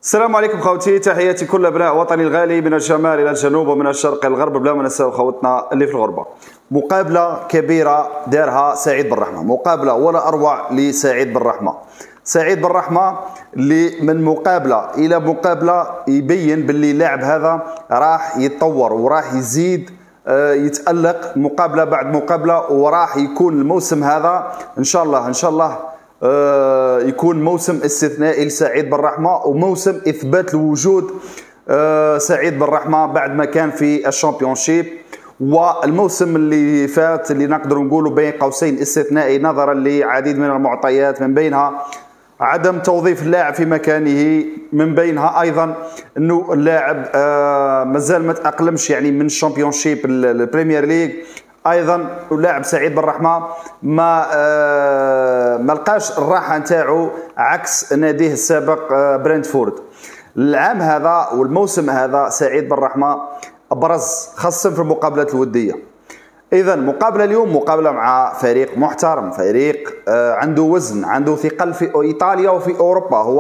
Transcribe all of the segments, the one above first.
السلام عليكم خوتي، تحياتي كل ابناء وطني الغالي من الشمال الى الجنوب ومن الشرق الى الغرب، بلا ما ننساو خوتنا اللي في الغربه. مقابله كبيره دارها سعيد بن رحمه، مقابله ولا اروع لسعيد بن رحمه. سعيد بن رحمه اللي من مقابله الى مقابله يبين باللي اللاعب هذا راح يتطور وراح يزيد يتألق مقابله بعد مقابله، وراح يكون الموسم هذا ان شاء الله يكون موسم استثنائي لسعيد بن رحمه، وموسم اثبات الوجود سعيد بن رحمه بعد ما كان في الشامبيونشيب. والموسم اللي فات اللي نقدر نقوله بين قوسين استثنائي نظرا لعديد من المعطيات، من بينها عدم توظيف اللاعب في مكانه، من بينها ايضا انه اللاعب مازال ما تاقلمش يعني من الشامبيونشيب البريمير ليج. ايضا اللاعب سعيد بن رحمه ما لقاش الراحه نتاعو عكس ناديه السابق برنتفورد. العام هذا والموسم هذا سعيد بن رحمه ابرز خاصه في المقابلات الوديه. اذا مقابله اليوم مقابله مع فريق محترم، فريق عنده وزن، عنده ثقل في ايطاليا وفي اوروبا، هو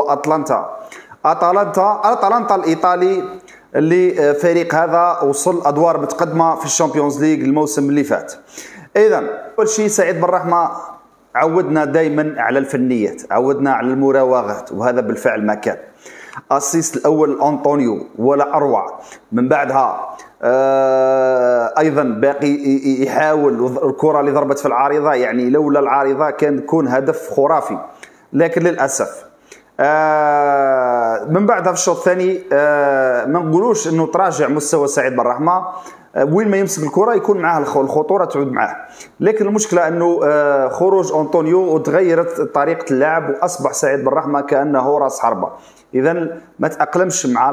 اتلانتا الايطالي، اللي فريق هذا وصل ادوار متقدمه في الشامبيونز ليج الموسم اللي فات. اذا اول شيء سعيد بن رحمه عودنا دائما على الفنيات، عودنا على المراوغات، وهذا بالفعل ما كان. الاسيست الاول انطونيو ولا اروع، من بعدها ايضا باقي يحاول الكره اللي ضربت في العارضه، يعني لولا العارضه كان يكون هدف خرافي، لكن للاسف من بعدها في الشوط الثاني ما نقولوش انه تراجع مستوى سعيد بن رحمه، وين ما يمسك الكره يكون معاه الخطوره تعود معاه، لكن المشكله انه خروج انطونيو وتغيرت طريقه اللعب واصبح سعيد بن رحمه كانه راس حربه. اذا ما تاقلمش مع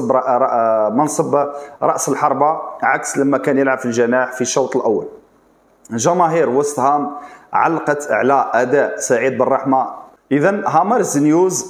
منصب راس الحربه عكس لما كان يلعب في الجناح في الشوط الاول. جماهير وست هام علقت على اداء سعيد بن رحمه. اذا هامرز نيوز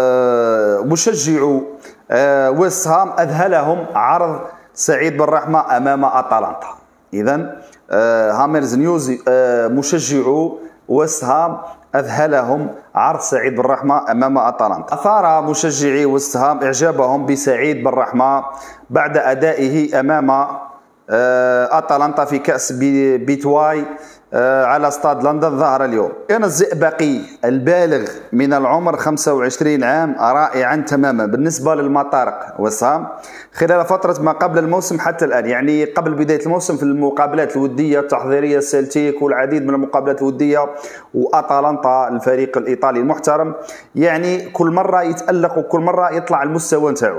مشجعو وست هام اذهلهم عرض سعيد بن رحمه امام اتلانتا. اذا هامرز نيوز مشجعو وست هام اذهلهم عرض سعيد بن رحمه امام اتلانتا. اثار مشجعي وست هام اعجابهم بسعيد بن رحمه بعد ادائه امام اتلانتا في كاس بيتواي على استاد لندن ظهر اليوم. كان الزئبقي البالغ من العمر 25 عام رائعا تماما بالنسبه للمطارق وسام خلال فتره ما قبل الموسم حتى الان، يعني قبل بدايه الموسم في المقابلات الوديه التحضيريه سيلتيك والعديد من المقابلات الوديه واتلانتا الفريق الايطالي المحترم، يعني كل مره يتالق وكل مره يطلع المستوى نتاعو.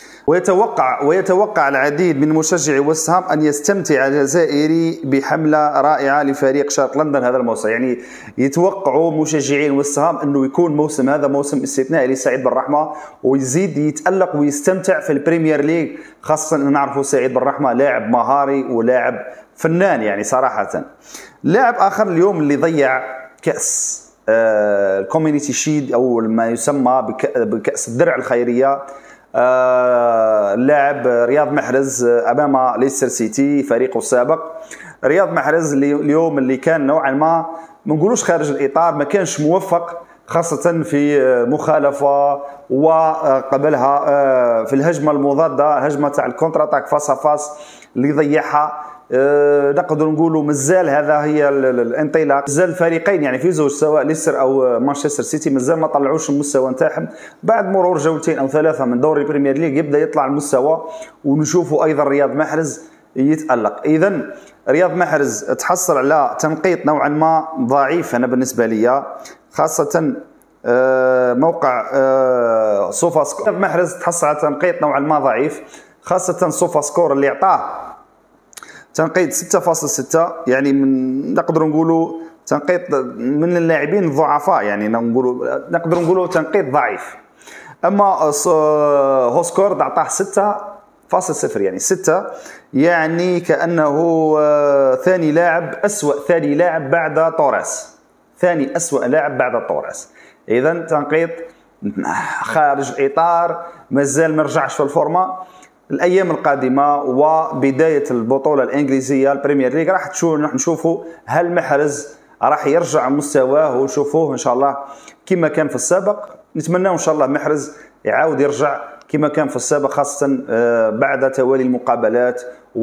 ويتوقع العديد من مشجعي وست هام ان يستمتع الجزائري بحمله رائعه لفريق شرق لندن هذا الموسم. يعني يتوقعوا مشجعين وست هام انه يكون موسم هذا موسم استثنائي لسعيد بن رحمه، ويزيد يتالق ويستمتع في البريمير ليج، خاصه ان نعرفوا سعيد بن رحمه لاعب مهاري ولاعب فنان يعني صراحه. لاعب اخر اليوم اللي ضيع كاس الكوميونيتي شيد او ما يسمى بكاس الدرع الخيريه، اللاعب رياض محرز امام ليستر سيتي فريقه السابق. رياض محرز اليوم اللي كان نوعا ما نقولوش خارج الاطار، ما كانش موفق خاصه في مخالفه، وقبلها في الهجمه المضاده، هجمه تاع الكونتر اتاك فاس فاس اللي ضيعها. نقدر نقولوا مازال هذا هي الانطلاق، مازال الفريقين يعني في زوج سواء ليستر او مانشستر سيتي مازال ما طلعوش المستوى نتاعهم. بعد مرور جولتين او ثلاثه من دوري البريمير ليج يبدا يطلع المستوى، ونشوفوا ايضا رياض محرز يتالق. اذا رياض محرز تحصل على تنقيط نوعا ما ضعيف انا بالنسبه لي، خاصه موقع سوفا سكور. رياض محرز تحصل على تنقيط نوعا ما ضعيف، خاصه سوفا سكور اللي اعطاه تنقيط 6.6، يعني من نقدر نقولوا تنقيط من اللاعبين الضعفاء، يعني نقدر نقولوا تنقيط ضعيف. اما هوسكورد اعطاه 6.0، يعني 6، يعني كانه ثاني لاعب اسوأ ثاني لاعب بعد طوريس، ثاني اسوأ لاعب بعد طوريس. اذا تنقيط خارج الاطار، مازال ما رجعش في الفورمه. الايام القادمه وبدايه البطوله الانجليزيه البريمير ليج راح نشوفوا هل محرز راح يرجع مستواه ونشوفوه ان شاء الله كما كان في السابق. نتمنى ان شاء الله محرز يعاود يرجع كما كان في السابق، خاصة بعد توالي المقابلات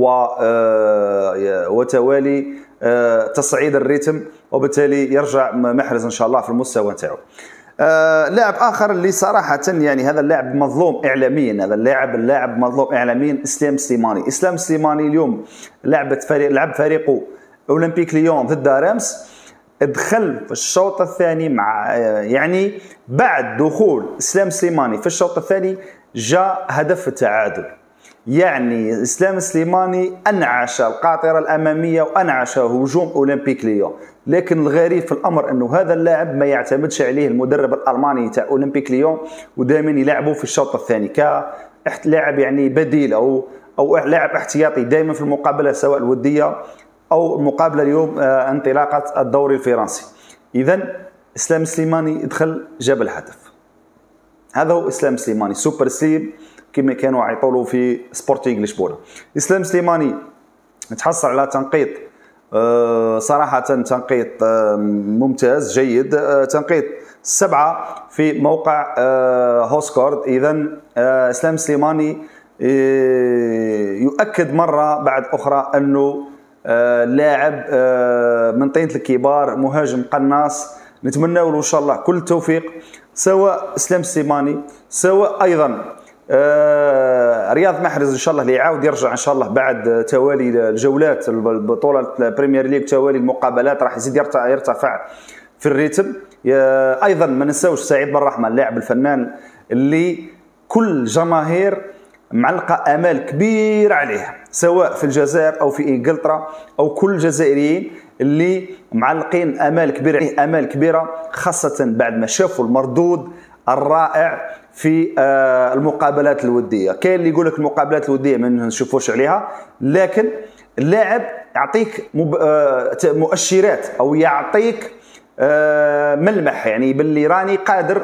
وتوالي تصعيد الريتم، وبالتالي يرجع محرز إن شاء الله في المستوى نتاعو. لاعب آخر اللي صراحة يعني هذا اللاعب مظلوم إعلاميا، هذا اللاعب مظلوم إعلاميا، إسلام سليماني. إسلام سليماني اليوم لعب فريقه أولمبيك ليون ضد رامس، دخل في الشوط الثاني مع يعني بعد دخول إسلام سليماني في الشوط الثاني جاء هدف التعادل. يعني إسلام سليماني أنعش القاطرة الأمامية وأنعش هجوم أولمبيك ليون. لكن الغريب في الأمر أنه هذا اللاعب ما يعتمدش عليه المدرب الألماني تاع أولمبيك ليون، ودائما يلعبه في الشوط الثاني كلاعب يعني بديل أو لاعب احتياطي دائما في المقابلة، سواء الودية أو المقابلة اليوم انطلاقة الدوري الفرنسي. إذن إسلام سليماني دخل جاب الهدف. هذا هو إسلام سليماني، سوبر سليم كما كانوا يعيطوا في سبورتينغ لشبونه. إسلام سليماني تحصل على تنقيط صراحة تنقيط ممتاز جيد، تنقيط 7 في موقع هوسكورد. إذن إسلام سليماني يؤكد مرة بعد أخرى أنه لاعب من طينة الكبار، مهاجم قناص. نتمنى له إن شاء الله كل التوفيق، سواء إسلام سليماني سواء أيضا رياض محرز ان شاء الله اللي يعاود يرجع ان شاء الله بعد توالي الجولات البطوله البريمير ليج، توالي المقابلات راح يزيد يرتفع في الريتم. ايضا ما نساوش سعيد بن الرحمن اللاعب الفنان اللي كل جماهير معلقه امال كبيره عليه، سواء في الجزائر او في انجلترا، او كل الجزائريين اللي معلقين امال كبيره خاصه بعد ما شافوا المردود الرائع في المقابلات الوديه. كاين اللي يقول لك المقابلات الوديه ما نشوفوش عليها، لكن اللاعب يعطيك مؤشرات او يعطيك ملمح، يعني باللي راني قادر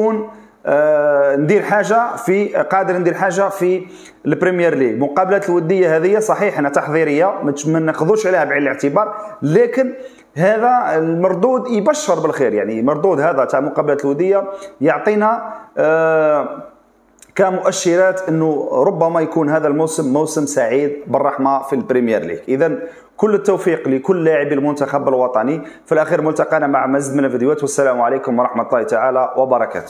ندير حاجه في البريمير ليج. المقابلات الوديه هذه صحيح انها تحضيريه ما ناخذوش عليها بعين الاعتبار، لكن هذا المردود يبشر بالخير. يعني مردود هذا تاع المقابلات الوديه يعطينا كمؤشرات انه ربما يكون هذا الموسم موسم سعيد بالرحمه في البريمير ليج. اذا كل التوفيق لكل لاعبي المنتخب الوطني. في الاخير ملتقانا مع مزيد من الفيديوهات، والسلام عليكم ورحمه الله تعالى وبركاته.